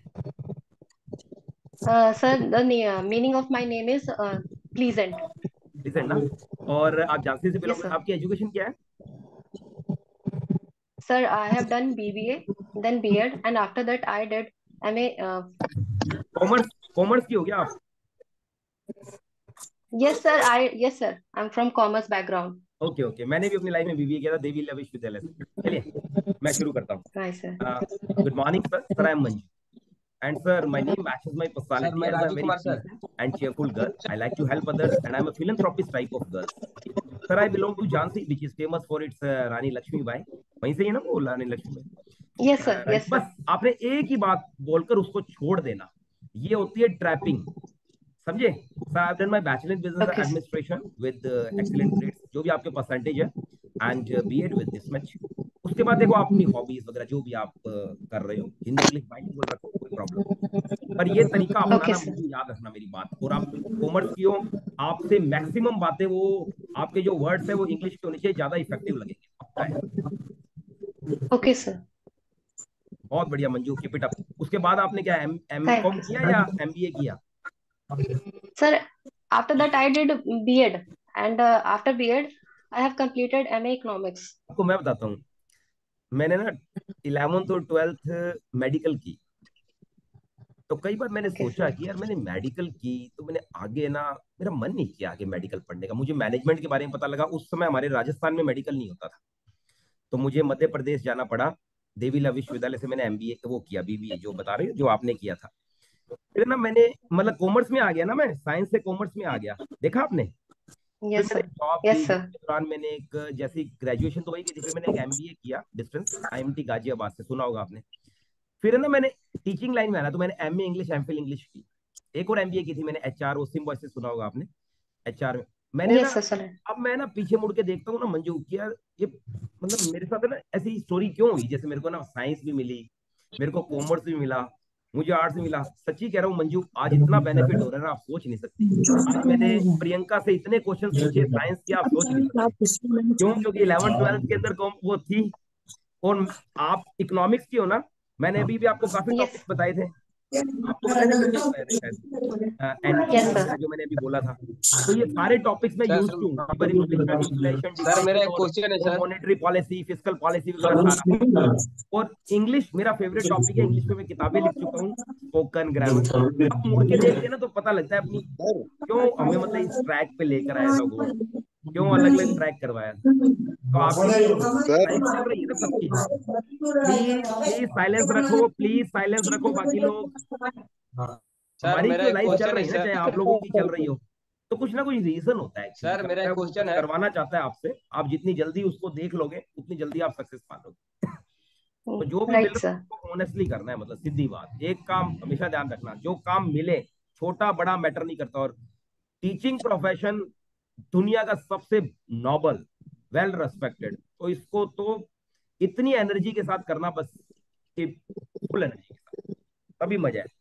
Sir the meaning of my name is pleasant. Decent ना? और आप झांसी से बिलोंग, Yes, sir. आपकी एजुकेशन क्या है? Sir, I have done B B A, then B Ed, and after that I did M A. Uh, commerce, commerce की हो गया आप? yes, sir. I yes, sir. I'm from commerce background. Okay okay, मैंने भी अपनी life में BBA किया था देवी विश्वविद्यालय से। चलिए मैं शुरू करता हूँ। Nice, sir. Good morning sir, sir I am Manju and sir my name matches my sir personality मैं as a Rajiv very Kumar sir pleasant and cheerful girl. I like to help others and I'm a philanthropist type of girl. Sir, I belong to Jhansi which is famous for its uh, Rani Lakshmi Bai. वहीं से ही ना वो Rani Lakshmi Bai? Yes, sir. Uh, Yes, sir. बस आपने एक ही बात बोलकर उसको छोड़ देना, ये होती है ट्रैपिंग, समझे? Sir I have done my bachelor in business Okay, sir. Administration with excellent grades, जो भी आपके परसेंटेज है, and B Ed with this much. उसके बाद देखो आप अपनी हॉबीज वगैरह जो भी आप uh, कर रहे हो, हिंदी इंग्लिश बाइलिंगुअल रखो, कोई प्रॉब्लम, पर ये तरीका Okay, अपनाना, sir. मुझे याद रखना मेरी बात। और आप कॉमर्स की हो, आपसे मैक्सिमम बातें वो आपके जो वर्ड्स है वो इंग्लिश के होने चाहिए, ज्यादा इफेक्टिव लगेंगे, पक्का है? Okay, sir. बहुत बढ़िया मंजू, कीप इट अप। उसके बाद आपने क्या M M Thank com you, किया sir. या एमबीए किया? Sir, after that I did B Ed, and uh, after B Ed I have completed M A Economics. आपको मैं बताता हूँ, मैंने ना इलेवेंथ और ट्वेल्थ मेडिकल की, तो कई बार मैंने Okay, सोचा sir. कि यार मैंने मेडिकल की तो मैंने आगे ना, मेरा मन नहीं किया आगे मेडिकल पढ़ने का। मुझे मैनेजमेंट के बारे में पता लगा, उस समय हमारे राजस्थान में मेडिकल नहीं होता था, तो मुझे मध्य प्रदेश जाना पड़ा। देवीला विश्वविद्यालय से मैंने एमबीए वो किया, बीबीए जो बता रहे हो जो आपने किया था। फिर ना मैंने मतलब कॉमर्स में आ गया ना, मैं साइंस से कॉमर्स में आ गया, देखा आपने? फिर Yes, मैंने sir. जॉब Yes, की, sir. के दौरान मैंने एक जैसी ग्रेजुएशन तो वही की थी, फिर मैंने एक एमबीए किया डिस्टेंस आईएमटी गाजियाबाद से, सुना होगा आपने। फिर है ना मैंने टीचिंग लाइन में आना, तो मैंने एमए इंग्लिश, एमफिल इंग्लिश की। एक और एमबीए की थी मैंने एचआर, वो सिम्बॉयस से, सुना होगा आपने, एचआर में। मैंने ना Yes, sir, sir. अब मैं ना पीछे मुड़ के देखता हूँ ना मंजू कि यार ये मतलब मेरे साथ है ना ऐसी स्टोरी क्यों हुई, जैसे मेरे को ना साइंस भी मिली, मेरे को कॉमर्स भी मिला, मुझे आर्ट्स मिला। सच्ची कह रहा हूँ मंजू, आज इतना बेनिफिट हो रहा है ना, आप सोच नहीं सकती। आज मैंने प्रियंका से इतने क्वेश्चन पूछे साइंस के, आप सोच नहीं सकते। क्यों? क्योंकि इलेवन ट्वेल्थ के अंदर कौन वो थी। और आप इकोनॉमिक्स की हो ना, मैंने अभी भी आपको काफी यस टॉपिक्स बताए थे, आपको बताए थे मैंने, बताए थे शायद यस एंटीटी सर। वगैरह जो मैंने अभी बोला था। तो ये सारे टॉपिक्स मैं यूज सर टू हूँ, हाइपर इन्फ्लेशन, इन्फ्लेशन, सर मेरा डिफलेशन एक और क्वेश्चन है और sir. Monetary policy, fiscal policy वगैरह सारा। और इंग्लिश मेरा फेवरेट टॉपिक है, इंग्लिश में मैं किताबें लिख चुका हूँ, स्पोकन ग्रामर। अब मुड़ के देखते हैं ना तो पता लगता है अपनी क्यों हमें मतलब इस ट्रैक पे लेकर आया था गॉड, क्यों अलग अलग ट्रैक करवाया। तो आपकी भी लाइफ चल रही है ना सबकी। प्लीज प्लीज साइलेंस रखो, प्लीज साइलेंस रखो बाकी लोग। सर हमारी मेरा जो एक लाइफ चल क्वेश्चन है रही है ना, चाहे आप सर। लोगों की चल रही हो, तो कुछ ना कुछ रीजन होता है एक्चुअली। सर मेरा एक वो कुछ क्वेश्चन है। करवाना चाहता है आपसे, आप जितनी जल्दी उसको देख लोगे उतनी जल्दी आप सक्सेस पालोगे। तो जो भी मिल राइट रहा है सर। उसको ऑनेस्टली करना है, मतलब सीधी बात। एक काम हमेशा ध्यान रखना, जो काम मिले, छोटा बड़ा मैटर नहीं करता। और टीचिंग प्रोफेशन दुनिया का सबसे नोबल, वेल रेस्पेक्टेड, तो इसको तो इतनी एनर्जी के साथ करना बस, कि फुल एनर्जी के साथ, तभी मजा है।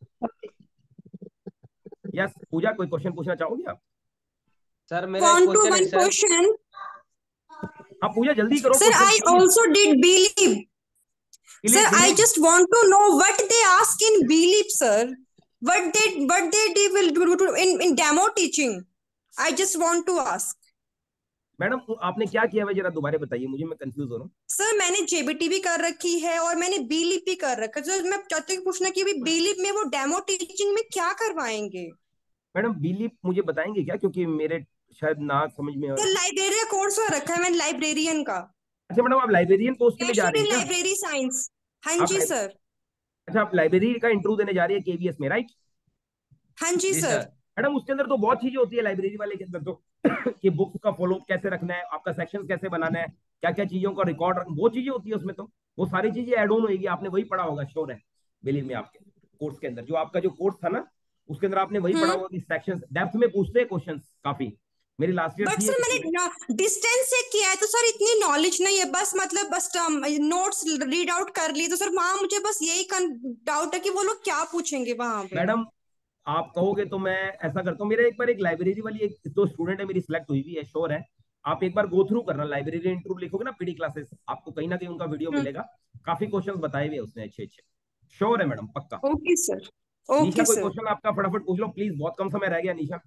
यस पूजा, कोई क्वेश्चन पूछना चाहोगे आप? सर मेरा एक Want to क्वेश्चन है one सर। question? हाँ पूजा जल्दी करो Sir, question I please. also did believe. Sir, I believe just want to know what they ask in believe, sir. What they what they do will do do in in demo teaching. I just want to ask. Madam आपने क्या किया है जरा दोबारा बताइए मुझे, मैं confuse हो रहा हूँ। सर मैंने जेबीटी भी कर रखी है और मैंने बीलिप भी कर रखा है। सर मैं चाहती हूँ पूछना कि बीलिप में वो डेमो टीचिंग में क्या करवाएंगे? मैडम बिलीव मुझे बताएंगे क्या, क्योंकि मेरे शायद ना समझ में। सर लाइब्रेरी का कोर्स रखा है मैंने, लाइब्रेरियन का। अच्छा मैडम, आप लाइब्रेरियन पोस्ट के लिए जा रही हैं क्या? Library science. हाँ आप जी लाइब... सर। अच्छा आप लाइब्रेरी का इंटरव्यू देने जा रही है केवीएस में, राइट? हाँ जी जी सर। सर। मैडम उसके अंदर तो बहुत चीजें होती है लाइब्रेरी वाले के अंदर तो कि बुक्स का फॉलो कैसे रखना है, आपका सेक्शन कैसे बनाना है, क्या क्या चीजों का रिकॉर्ड रखना, बहुत चीजें होती है उसमें। तो वो सारी चीजें एड ऑन होगी, आपने वही पढ़ा होगा, श्योर है। बिलीव में आपके कोर्स के अंदर, जो आपका जो कोर्स था ना, उसके अंदर आपने वही पढ़ा हम्म। होगा कि सेक्शन डेप्थ में पूछते हैं क्वेश्चन काफी। मेरी लास्ट ईयर बट थी सर एक, मैंने डिस्टेंस से किया है तो सर इतनी नॉलेज नहीं है, बस मतलब बस नोट्स रीड आउट कर लिए। तो सर वहां मुझे बस यही डाउट है कि वो लोग क्या पूछेंगे वहां पे। मैडम आप कहोगे तो मैं ऐसा करता हूँ, मेरे एक बार एक लाइब्रेरी वाली एक तो स्टूडेंट है मेरी, सिलेक्ट हुई भी है, श्योर है। आप एक बार गो थ्रू करना, लाइब्रेरी इंटरव्यू लिखोगे ना पीडी क्लासेस, आपको कहीं ना कहीं उनका वीडियो हम्म। मिलेगा, काफी क्वेश्चन बताए हुए उसने अच्छे अच्छे। श्योर है मैडम, पक्का। Okay sir. निशा ओके कोई सर। क्वेश्चन आपका फटाफट पूछ लो प्लीज, बहुत कम समय रह गया। निशा,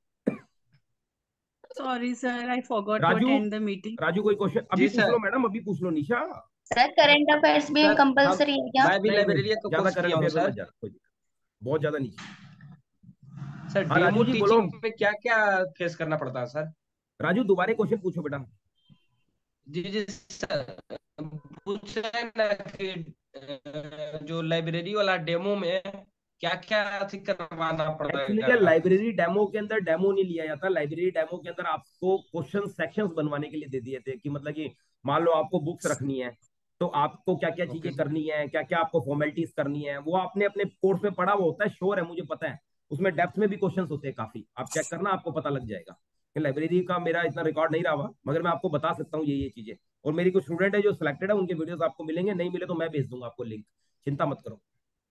Sorry, sir, I forgot to Raju, attend the meeting. Raju कोई क्वेश्चन अभी जी पूछ लो सर। मैडम, अभी पूछ लो निशा। सर करंट अफेयर्स भी सर हम कंपलसरी है क्या? मैं भी नहीं नहीं, लाइब्रेरी का ज्यादा कोर्स करंट किया हूँ अफेयर में सर। मत जाना, कोई दिक्कत, बहुत ज्यादा नीचे। सर हाँ राजू डेमो जी बोलो। टीचिंग में क्या क्या फेस करना पड़ता है सर? राजू दोबारा क्वेश्चन पूछो बेटा। जी जी सर, पूछ रहे हैं ना कि अ, जो लाइब्रेरी वाला डेमो में क्या क्या करवाना एक्चुअली क्या, पड़ेगा? लाइब्रेरी डेमो के अंदर डेमो नहीं लिया जाता। लाइब्रेरी डेमो के अंदर आपको क्वेश्चन सेक्शंस बनवाने के लिए दे दिए थे, कि मतलब कि मान लो आपको बुक्स रखनी है, तो आपको क्या क्या ओके चीजें सर। करनी है, क्या क्या आपको फॉर्मेलिटीज करनी है, वो आपने अपने कोर्स में पढ़ा हुआ होता है, श्योर है मुझे पता है। उसमें डेप्थ में भी क्वेश्चन होते हैं काफी, आप चेक करना आपको पता लग जाएगा। लाइब्रेरी का मेरा इतना रिकॉर्ड नहीं रहा हुआ, मगर मैं आपको बता सकता हूँ ये ये चीजें। और मेरी कुछ स्टूडेंट है जो सिलेक्टेड है, उनके वीडियोस आपको मिलेंगे, नहीं मिले तो मैं भेज दूंगा आपको लिंक, चिंता मत करो।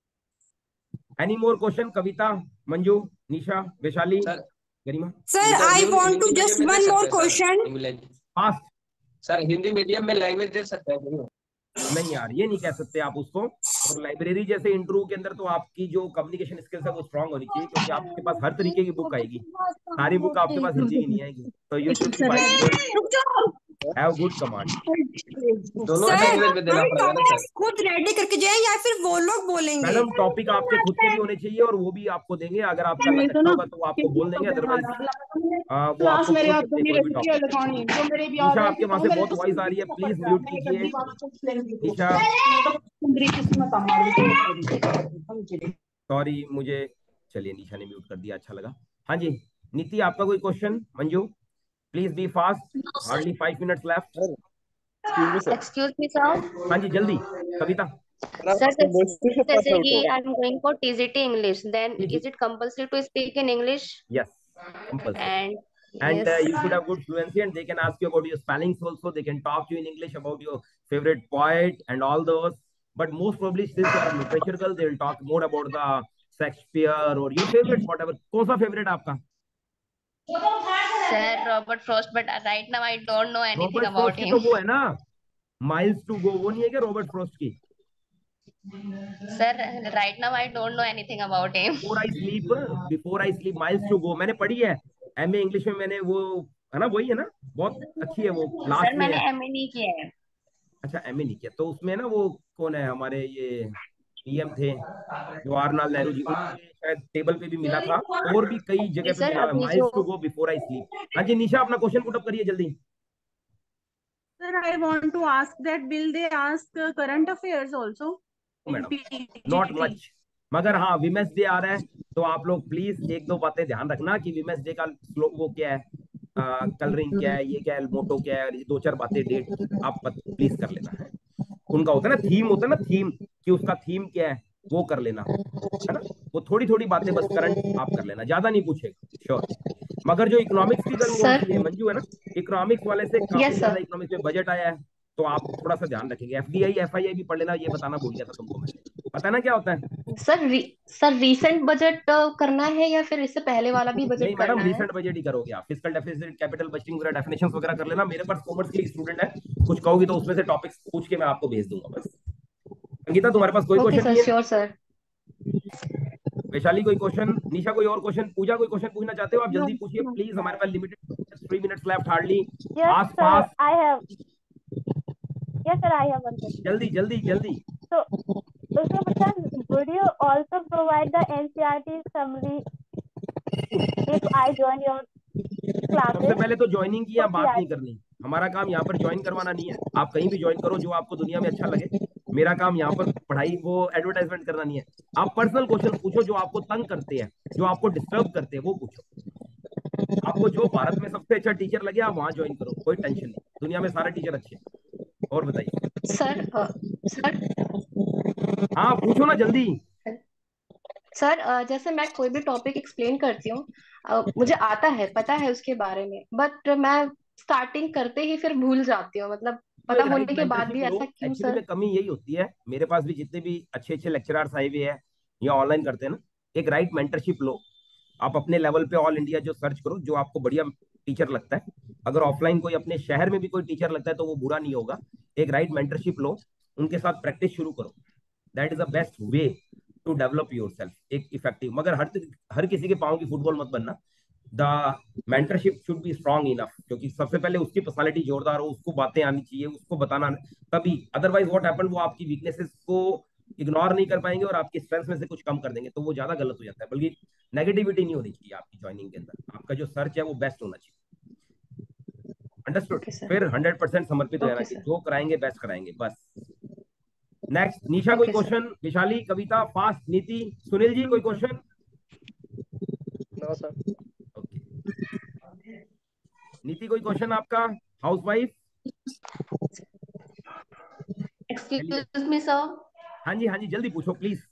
Any more question? Kavita, Manju, Nisha, Vaishali, sir Garima? Sir sir I Hindi want to Hindi medium just में दे वन सकते मोर हैं sir question. English? Fast. Sir Hindi medium में लैंग्वेज दे सकते हैं नहीं? नहीं यार, ये नहीं कह सकते आप उसको। और लाइब्रेरी जैसे इंटरव्यू के अंदर तो आपकी जो कम्युनिकेशन स्किल्स है वो स्ट्रांग होनी चाहिए, क्योंकि आपके पास हर तरीके की बुक आएगी, सारी बुक आपके पास हिंदी की नहीं आएगी। तो you should be bilingual, have good command. दोनों सर लैंग्वेज में देना हम पड़ेगा ना टॉपिक्स सर? खुद रेडी करके जाए या फिर वो लोग बोलेंगे? मैडम टॉपिक आपके खुद के भी होने चाहिए और वो भी आपको देंगे, अगर आपका लक अच्छा होगा तो वो आपको बोल देंगे, अदरवाइज वो क्लास आपको मेरे बोल हाथ सकते में हैं नहीं कोई भी रहती है टॉपिक। लगानी जो मेरे भी आ निशा जाए आपके तो वहां से मेरे बहुत तो वॉइस आ रही है, प्लीज म्यूट कीजिए। निशा सुंदरी किस्मत हमारी। सॉरी मुझे, चलिए निशा ने म्यूट कर दिया, अच्छा लगा। हाँ जी नीति, आपका कोई question? Manju please be fast, hardly five minutes left. Excuse me sir. हाँ जी जल्दी। कविता? सर जैसे कि I am going for TGT English, then जी जी, is it compulsory to speak in English? Yes compulsory. And And uh, यस you should have good fluency, and they can ask you about your spellings also. They can talk to you in English about your favorite poet and all those. but most probably since you are a literature girl, they will talk more about the Shakespeare or your favorite whatever. कौन सा favorite आपका? Sir, Robert Frost, but right now I don't know anything Robert about Frost की him. तो वो है ना, miles to गो, वो नहीं है क्या रॉबर्ट फ्रॉस्ट की? Sir, right now I don't know anything about him. Before I sleep, before I sleep, miles to go मैंने पढ़ी है एमए इंग्लिश में, मैंने वो है ना, वही है ना, बहुत अच्छी है वो, सर लास्ट में मैंने है। एमए नहीं किया है। अच्छा एमए नहीं किया, तो उसमें ना वो कौन है हमारे ये पीएम थे जवाहरलाल नेहरू जी, उनके शायद टेबल पे भी मिला था और भी कई जगह पे सर मिला हुआ है, अभी माइल्स टू जो गो बिफोर आई स्लीप। हाँ जी निशा, अपना क्वेश्चन पुट अप करिए जल्दी। Sir, I want to ask that will they ask uh, current affairs also in madam not P G T? मच, मगर हाँ विमेंस डे आ रहा है तो आप लोग प्लीज एक दो बातें ध्यान रखना कि विमेंस डे का स्लो- वो क्या है, कलरिंग क्या है, ये क्या है, मोटो क्या है, ये दो चार बातें डेट आप प्लीज कर लेना है। उनका होता है ना थीम, होता है ना थीम, कि उसका थीम क्या है वो कर लेना है ना, वो थोड़ी थोड़ी बातें बस करंट आप कर लेना, ज्यादा नहीं पूछेगा श्योर। मगर जो इकोनॉमिक्स की गर्ल कौन सर सी है, मंजू है ना, इकोनॉमिक्स वाले से काफी यस ज्यादा सर इकोनॉमिक्स में बजट आया है, तो आप थोड़ा सा ध्यान रखेंगे। एफडीआई एफआईआई भी पढ़ लेना, ये बताना भूल गया था तुमको मैं, पता है ना क्या होता है? सर री, सर रीसेंट बजट करना है या फिर इससे पहले वाला भी बजट नहीं मैडम, करना है? रिसेंट बजट ही करोगे आप, फिस्कल डेफिसिट, कैपिटल बजटिंग वगैरह डेफिनेशंस वगैरह कर लेना। मेरे पास कॉमर्स के स्टूडेंट है, कुछ कहोगी तो उसमें से टॉपिक्स पूछ के मैं आपको भेज दूंगा बस। संगीता तुम्हारे पास कोई ओके क्वेश्चन सर, नहीं है? Sure sir. वैशाली कोई क्वेश्चन? निशा कोई और क्वेश्चन? पूजा कोई क्वेश्चन पूछना चाहते हो आप? No, जल्दी पूछिए no. प्लीज, हमारे पास limited three minutes left hardly. Yes, आस sir. पास I have. Yes, sir. I have one question. जल्दी जल्दी जल्दी। So, so sir, would you also provide the N C R T summary if I join your सबसे classes पहले तो joining की for यहाँ बात नहीं P R T? करनी, हमारा काम यहाँ पर ज्वाइन करवाना नहीं है। आप कहीं भी ज्वाइन करो जो आपको दुनिया में अच्छा लगे, मेरा काम यहाँ पर पढ़ाई वो एडवर्टाइजमेंट करना नहीं है। आप पर्सनल क्वेश्चन पूछो जो आपको तंग करते हैं, जो आपको डिस्टर्ब करते हैं, वो पूछो। आपको जो भारत में सबसे अच्छा टीचर लगे आप वहां ज्वाइन करो, कोई टेंशन नहीं, दुनिया में सारे टीचर अच्छे हैं। और बताइए सर अ, सर हाँ पूछो ना जल्दी। सर अ, जैसे मैं कोई भी टॉपिक एक्सप्लेन करती हूँ, अ, मुझे आता है, पता है उसके बारे में, बट मैं स्टार्टिंग करते ही फिर भूल जाती हूँ, मतलब तो पता एक होने राइट के बाद मेंटरशिप भी लो, ऐसा क्यों एक्चुअली सर? में कमी यही होती है, मेरे पास भी जितने भी अच्छे अच्छे लेक्चरर्स आए हुए हैं या ऑनलाइन करते हैं ना, एक राइट मेंटरशिप लो। आप अपने लेवल पे ऑल इंडिया जो सर्च करो, जो आपको बढ़िया टीचर लगता है, अगर ऑफलाइन कोई अपने शहर में भी कोई टीचर लगता है तो वो बुरा नहीं होगा। एक राइट मेंटरशिप लो, उनके साथ प्रैक्टिस शुरू करो, that is the best way to develop your self एक इफेक्टिव। मगर हर हर किसी के पाँव की फुटबॉल मत बनना, the mentorship should be strong enough, क्योंकि सबसे पहले उसकी पर्सनालिटी जोरदार हो, उसको बातें आनी चाहिए, उसको बताना तभी, अदरवाइज व्हाट हैपन, वो आपकी वीकनेसेस को इग्नोर नहीं कर पाएंगे और आपकी स्ट्रेंथ में से कुछ कम कर देंगे, तो वो ज्यादा गलत हो जाता है। बल्कि नेगेटिविटी नहीं होनी चाहिए आपकी ज्वाइनिंग के अंदर, आपका जो सर्च है वो बेस्ट होना चाहिए। अंडरस्टूड? ओके सर, फिर हंड्रेड परसेंट समर्पित रहना ओके कि सर, जो कराएंगे बेस्ट कराएंगे बस। नेक्स्ट निशा कोई okay sir. Question? Vishali, Kavita, fast, Niti, Sunil जी कोई क्वेश्चन? No sir. ओके नीति कोई क्वेश्चन आपका? हाउसवाइफ? Excuse me sir. हाँ जी हाँ जी जल्दी पूछो प्लीज।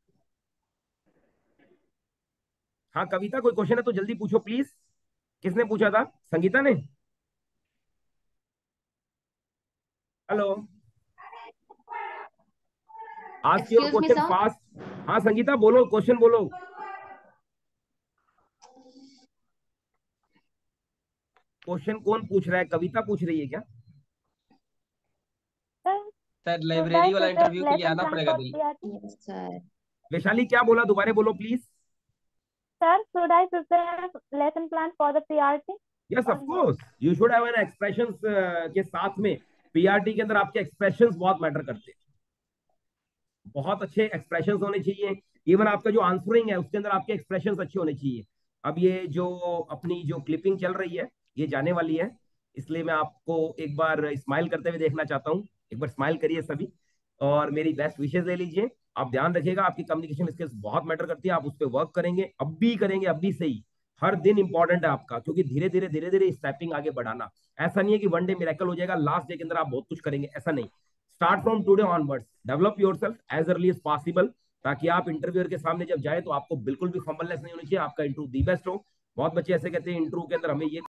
हाँ कविता कोई क्वेश्चन है तो जल्दी पूछो प्लीज। किसने पूछा था? संगीता ने? Hello, ask your excuse me question sir. Fast. हाँ संगीता बोलो, क्वेश्चन बोलो। क्वेश्चन कौन पूछ रहा है? कविता पूछ रही है क्या? सर लाइब्रेरी वाला इंटरव्यू के लिए आना पड़ेगा दिल्ली। Yes sir. वैशाली क्या बोला? दोबारा बोलो please. Sir, should I prepare lesson plan for the P R T? Yes of course you should have an expressions के साथ में। पीआरटी के अंदर आपके एक्सप्रेशंस बहुत मैटर करते हैं, बहुत अच्छे एक्सप्रेशंस होने चाहिए। इवन आपका जो आंसरिंग है उसके अंदर आपके एक्सप्रेशंस अच्छे होने चाहिए। अब ये जो अपनी जो क्लिपिंग चल रही है ये जाने वाली है, इसलिए मैं आपको एक बार स्माइल करते हुए देखना चाहता हूँ। एक बार स्माइल करिए सभी और मेरी बेस्ट विशेष ले लीजिए। आप ध्यान रखिएगा, आपकी कम्युनिकेशन स्किल्स बहुत मैटर करती है, आप उस पर वर्क करेंगे, अब भी करेंगे, अब भी सही। हर दिन इंपॉर्टेंट है आपका, क्योंकि धीरे धीरे धीरे धीरे स्टेपिंग आगे बढ़ाना। ऐसा नहीं है कि वन डे मिरेकल हो जाएगा, लास्ट डे के अंदर आप बहुत कुछ करेंगे, ऐसा नहीं। Start from today onwards, develop yourself as early as possible, ताकि आप इंटरव्यूअर के सामने जब जाए तो आपको बिल्कुल भी फंबलनेस नहीं होनी चाहिए, आपका इंटरव्यू दी बेस्ट हो। बहुत बच्चे ऐसे कहते हैं इंटरव्यू के अंदर हमें ये